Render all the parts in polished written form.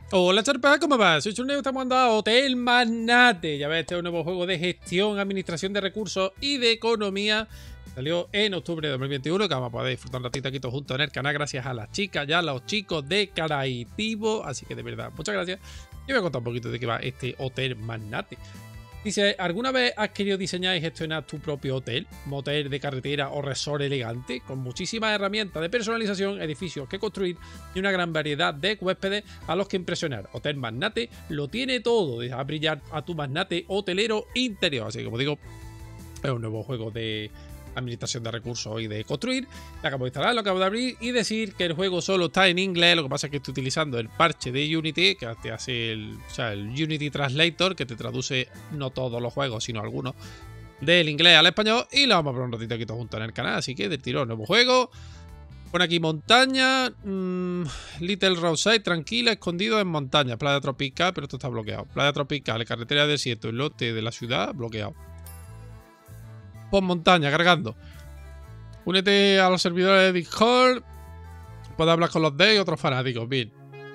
Hola Charpa, ¿cómo vas? Soy Churneo, estamos jugando a Hotel Magnate. Ya ves, este es un nuevo juego de gestión, administración de recursos y de economía. Salió en octubre de 2021, que vamos a poder disfrutar un ratito aquí todos juntos en el canal gracias a las chicas y a los chicos de Caraitivo. Así que de verdad, muchas gracias. Y voy a contar un poquito de qué va este Hotel Magnate. Dice, ¿alguna vez has querido diseñar y gestionar tu propio hotel, motel de carretera o resort elegante? Con muchísimas herramientas de personalización, edificios que construir y una gran variedad de huéspedes a los que impresionar. Hotel Magnate lo tiene todo, deja brillar a tu magnate hotelero interior. Así que, como digo, es un nuevo juego de administración de recursos y de construir. Lo acabo de instalar, lo acabo de abrir y decir que el juego solo está en inglés. Lo que pasa es que estoy utilizando el parche de Unity, que te hace el Unity Translator, que te traduce no todos los juegos, sino algunos, del inglés al español. Y lo vamos a poner un ratito aquí todos juntos en el canal. Así que de tirón, nuevo juego. Pone aquí montaña, Little Roadside, tranquila, escondido en montaña. Playa tropical, pero esto está bloqueado. Playa tropical, carretera de desierto, el lote de la ciudad, bloqueado. Pon montaña, cargando. Únete a los servidores de Discord. Puedes hablar con los D y otros fanáticos. Bien.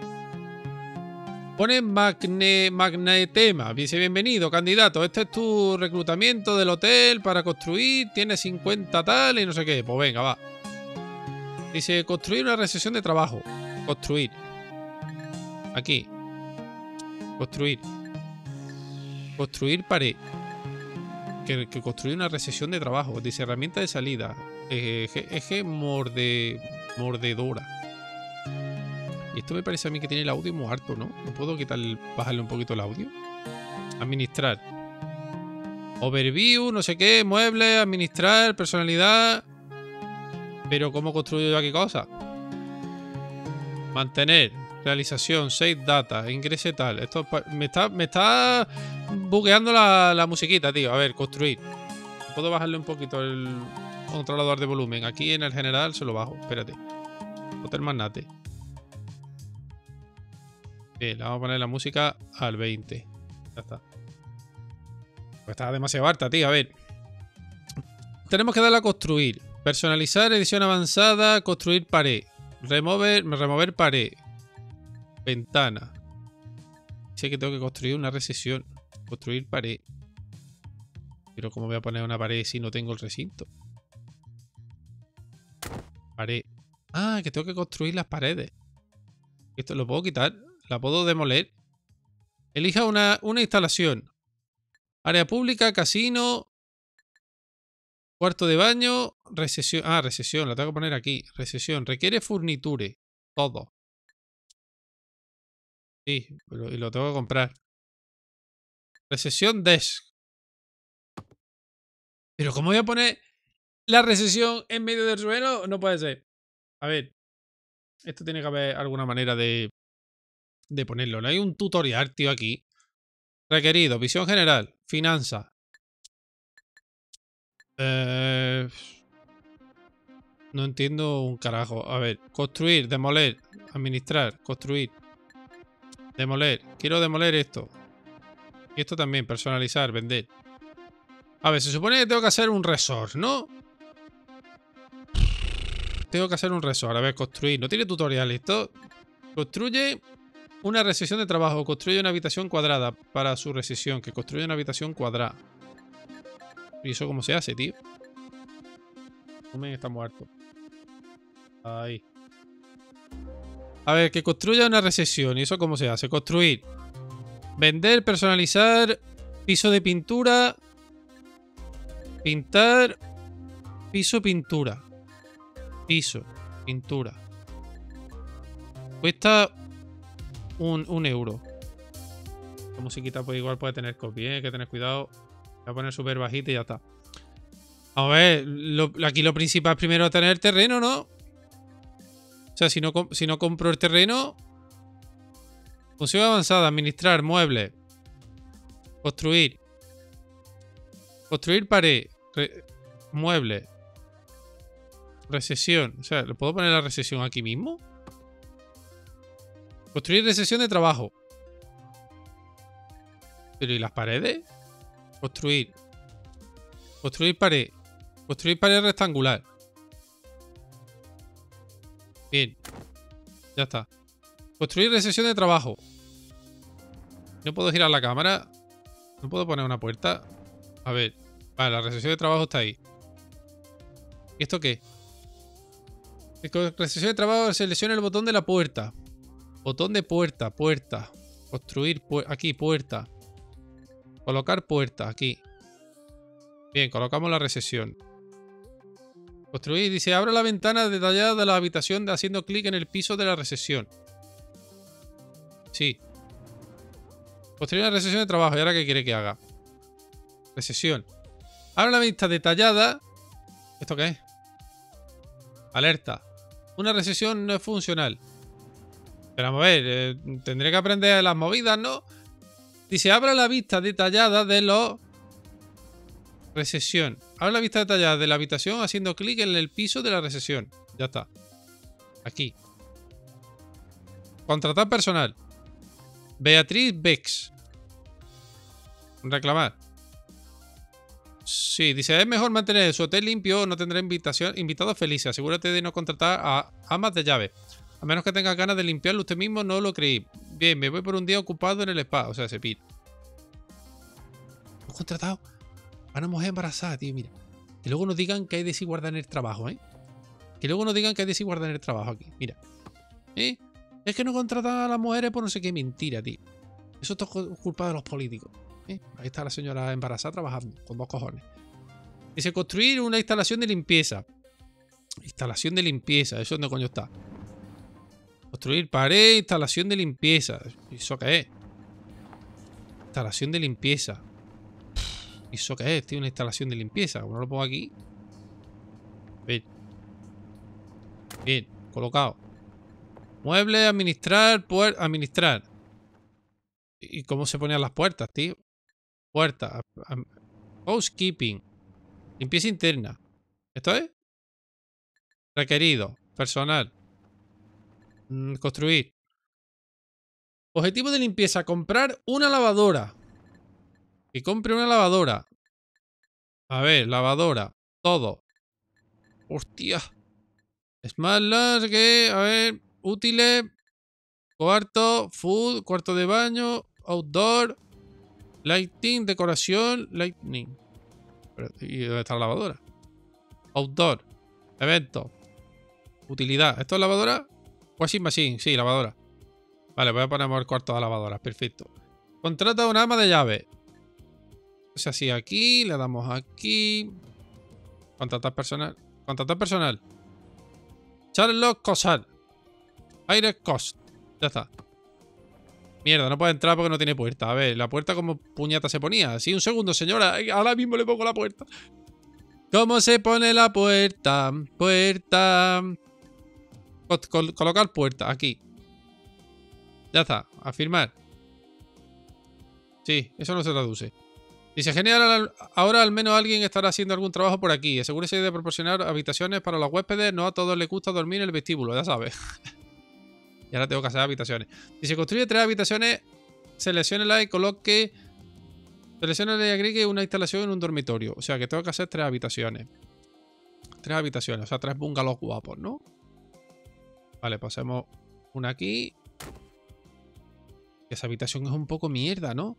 Pone Magnetema. Dice, bienvenido, candidato. Este es tu reclutamiento del hotel para construir. Tienes 50 tal y no sé qué. Pues venga, va. Dice, construir una recesión de trabajo. Construir. Aquí. Construir. Construir pared. Que construye una recesión de trabajo. Dice herramienta de salida. Eje mordedora. Y esto me parece a mí que tiene el audio muy alto, ¿no? ¿No puedo bajarle un poquito el audio? Administrar. Overview, no sé qué, muebles, administrar, personalidad. Pero ¿cómo construyo yo aquí cosas? Mantener. Realización, save data, ingrese tal. Esto me está bugueando la musiquita, tío. A ver, construir. Puedo bajarle un poquito el controlador de volumen. Aquí en el general se lo bajo. Espérate. Hotel Magnate. Bien, le vamos a poner la música al 20. Ya está. Pues está demasiado harta, tío. A ver. Tenemos que darle a construir. Personalizar, edición avanzada, construir pared. Remover pared. Ventana. Sé que tengo que construir una recesión. Construir pared. Pero ¿cómo voy a poner una pared si no tengo el recinto? Pared. Ah, que tengo que construir las paredes. Esto lo puedo quitar. La puedo demoler. Elija una instalación. Área pública, casino. Cuarto de baño. Recesión. Ah, recesión. La tengo que poner aquí. Recesión. Requiere furniture. Todo. Sí, y lo tengo que comprar. Recesión desk. Pero ¿cómo voy a poner la recesión en medio del suelo? No puede ser. A ver. Esto tiene que haber alguna manera de ponerlo. No hay un tutorial, tío, aquí. Requerido. Visión general. Finanzas. No entiendo un carajo. A ver. Construir. Demoler. Administrar. Construir. Demoler. Quiero demoler esto. Y esto también. Personalizar. Vender. A ver, se supone que tengo que hacer un resort, ¿no? Tengo que hacer un resort. A ver, construir. No tiene tutorial esto. Construye una recesión de trabajo. Construye una habitación cuadrada para su recesión. Que construye una habitación cuadrada. ¿Y eso cómo se hace, tío? Está muerto. Ahí. A ver, que construya una recesión. ¿Y eso cómo se hace? Construir. Vender, personalizar. Piso de pintura. Pintar. Piso, pintura. Piso, pintura. Cuesta un euro. La musiquita pues igual puede tener copy, ¿eh? Hay que tener cuidado. Voy a poner súper bajita y ya está. A ver, aquí lo principal es primero tener el terreno, ¿no? O sea, si no compro el terreno... Función avanzada, administrar, muebles. Construir. Construir pared. Muebles. Recesión. O sea, ¿le puedo poner la recesión aquí mismo? Construir recesión de trabajo. ¿Pero y las paredes? Construir. Construir pared. Construir pared rectangular. Bien. Ya está. Construir recesión de trabajo. No puedo girar la cámara. No puedo poner una puerta. A ver. Vale, la recepción de trabajo está ahí. ¿Y esto qué? Con recepción de trabajo selecciona el botón de la puerta. Botón de puerta, puerta. Construir, aquí, puerta. Colocar puerta, aquí. Bien, colocamos la recepción. Construir, dice, abra la ventana detallada de la habitación haciendo clic en el piso de la recepción. Sí. Construir la recepción de trabajo. ¿Y ahora qué quiere que haga? Recepción. Abra la vista detallada. ¿Esto qué es? Alerta. Una recepción no es funcional. Pero vamos a ver, tendré que aprender las movidas, ¿no? Dice, abra la vista detallada de los... Recepción. Abra la vista detallada de la habitación haciendo clic en el piso de la recepción. Ya está. Aquí. Contratar personal. Beatriz Bex. Reclamar. Sí, dice, es mejor mantener su hotel limpio o no tendrá invitados felices. Asegúrate de no contratar a amas de llave. A menos que tenga ganas de limpiarlo usted mismo, no lo creí. Bien, me voy por un día ocupado en el spa. O sea, se pide. Hemos contratado a una mujer embarazada, tío, mira. Que luego nos digan que hay desigualdad en el trabajo, ¿eh? Que luego nos digan que hay desigualdad en el trabajo aquí. Mira. ¿Eh? Es que no contratan a las mujeres por no sé qué mentira, tío. Eso es culpa de los políticos. Ahí está la señora embarazada trabajando con 2 cojones. Dice construir una instalación de limpieza. Instalación de limpieza. ¿Eso dónde coño está? Construir pared, instalación de limpieza. ¿Y eso qué es? Instalación de limpieza. ¿Y eso qué es, tío? Una instalación de limpieza. Como no lo pongo aquí. Bien. Bien. Colocado. Mueble, administrar, administrar. ¿Y cómo se ponían las puertas, tío? Puerta. Housekeeping. Limpieza interna. ¿Esto es? Requerido. Personal. Construir. Objetivo de limpieza. Comprar una lavadora. Que compre una lavadora. A ver, lavadora. Todo. Hostia. Smart lunch, que, a ver, útiles. Cuarto, food, cuarto de baño, outdoor, lighting, decoración, lightning. ¿Y dónde está la lavadora? Outdoor, evento, utilidad. ¿Esto es lavadora? Washing machine, sí, lavadora. Vale, voy a poner el cuarto de lavadoras, perfecto. Contrata a una ama de llave. O sea, así aquí, le damos aquí. Contratar personal. Contratar personal. Charlotte Cosal. Aire Cost. Ya está. Mierda, no puede entrar porque no tiene puerta. A ver, la puerta como puñeta se ponía. Sí, un segundo, señora. Ahora mismo le pongo la puerta. ¿Cómo se pone la puerta? Puerta. Colocar puerta. Aquí. Ya está. Afirmar. Sí, eso no se traduce. Dice, genial, ahora al menos alguien estará haciendo algún trabajo por aquí. Asegúrese de proporcionar habitaciones para los huéspedes. No a todos les gusta dormir en el vestíbulo, ya sabes. Y ahora tengo que hacer habitaciones. Dice, construye 3 habitaciones. Selecciónela y coloque. Selecciónela y agregue una instalación en un dormitorio. O sea que tengo que hacer 3 habitaciones. 3 habitaciones, o sea, 3 bungalows guapos, ¿no? Vale, pues hacemos una aquí. Esa habitación es un poco mierda, ¿no?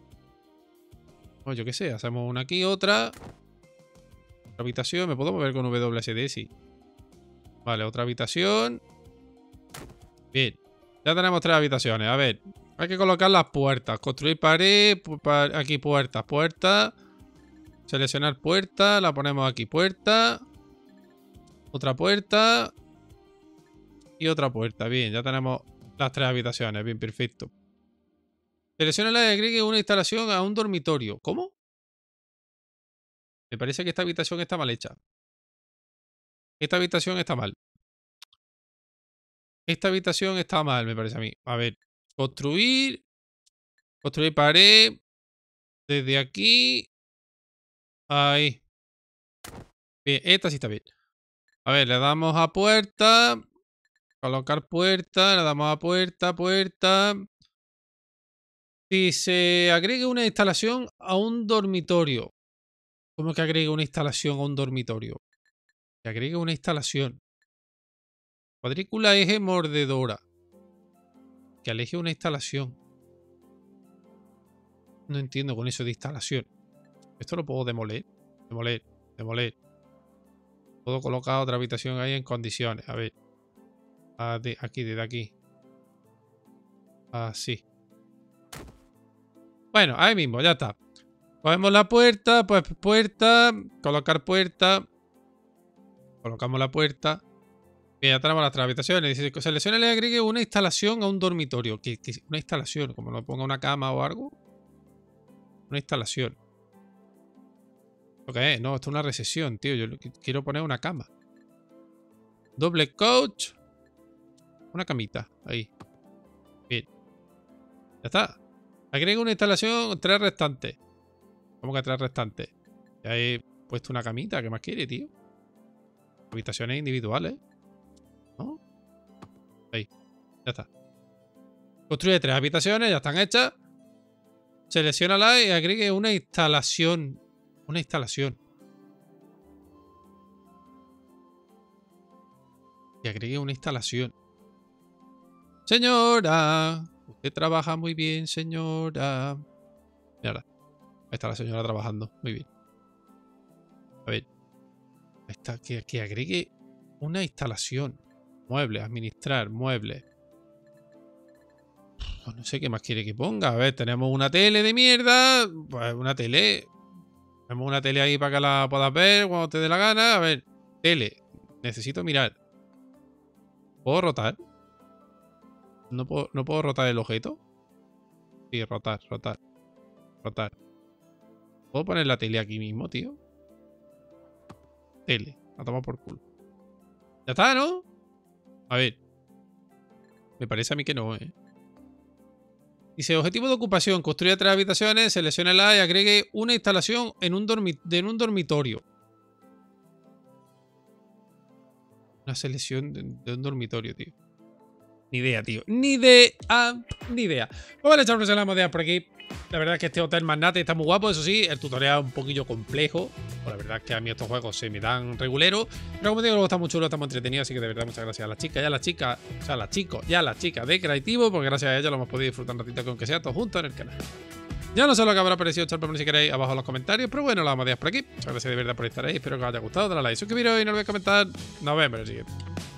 O yo qué sé, hacemos una aquí, otra. Otra habitación, me puedo mover con WSD, sí. Vale, otra habitación. Bien, ya tenemos 3 habitaciones. A ver, hay que colocar las puertas. Construir pared, aquí puertas, puertas. Seleccionar puerta, la ponemos aquí, puerta. Otra puerta. Y otra puerta, bien, ya tenemos las 3 habitaciones, bien, perfecto. Selecciona y agregue una instalación a un dormitorio. ¿Cómo? Me parece que esta habitación está mal hecha. Esta habitación está mal. Esta habitación está mal, me parece a mí. A ver, construir. Construir pared. Desde aquí. Ahí. Bien, esta sí está bien. A ver, le damos a puerta. Colocar puerta. Le damos a puerta, puerta. Dice, agregue una instalación a un dormitorio. ¿Cómo que agregue una instalación a un dormitorio? Que agregue una instalación. Cuadrícula eje mordedora. Que aleje una instalación. No entiendo con eso de instalación. Esto lo puedo demoler. Demoler. Demoler. Puedo colocar otra habitación ahí en condiciones. A ver. Aquí, desde aquí. Así. Bueno, ahí mismo, ya está. Cogemos la puerta, pues puerta. Colocar puerta. Colocamos la puerta. Y ya tenemos las tres habitaciones. Dice, selecciona y le agregue una instalación a un dormitorio. ¿Qué? Una instalación, como no ponga una cama o algo. Una instalación. ¿Lo que es? No, esto es una recesión, tío. Yo quiero poner una cama. Doble couch. Una camita. Ahí. Bien. Ya está. Agrega una instalación, 3 restantes. ¿Cómo que 3 restantes? Ya he puesto una camita. ¿Qué más quiere, tío? Habitaciones individuales. ¿No? Ahí. Ya está. Construye 3 habitaciones. Ya están hechas. Selecciónala y agregue una instalación. Una instalación. Y agregue una instalación. Señora. Usted trabaja muy bien, señora. Mira. Ahí está la señora trabajando. Muy bien. A ver. Ahí está. Que agregue una instalación. Muebles. Administrar. Muebles. Pues no sé qué más quiere que ponga. A ver, tenemos una tele de mierda. Pues una tele. Tenemos una tele ahí para que la puedas ver cuando te dé la gana. A ver. Tele. Necesito mirar. ¿Puedo rotar? ¿No puedo rotar el objeto? Sí, rotar, rotar. Rotar. ¿Puedo poner la tele aquí mismo, tío? Tele. La toma por culo. Ya está, ¿no? A ver. Me parece a mí que no, ¿eh? Dice, objetivo de ocupación. Construya 3 habitaciones, selecciónela y agregue una instalación en un dormitorio. Una selección de un dormitorio, tío. Ni idea, tío. Ni idea. Ni idea. Pues vale, chavales, la hemos dejado por aquí. La verdad es que este Hotel Magnate está muy guapo. Eso sí, el tutorial es un poquillo complejo. Pues la verdad es que a mí estos juegos se me dan regulero. Pero como te digo, está muy chulo, está muy entretenido. Así que de verdad, muchas gracias a las chicas y a las chicas. O sea, a las chicos y a las chicas de Creativo. Porque gracias a ellas lo hemos podido disfrutar un ratito, aunque sea todos juntos en el canal. Ya no sé lo que habrá parecido, chavales, si queréis abajo en los comentarios. Pero bueno, la vamos a dejar por aquí. Muchas gracias de verdad por estar ahí. Espero que os haya gustado. Dale a like, suscribiros y no olvidéis comentar. Nos vemos en el siguiente.